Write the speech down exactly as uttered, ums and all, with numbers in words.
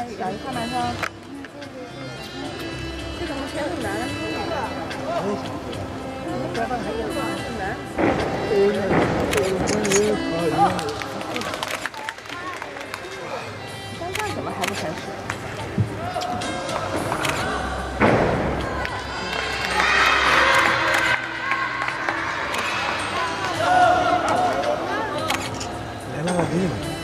小鱼快慢车。这怎么全是男的？山上怎么还不开始？ 来了，我给你们。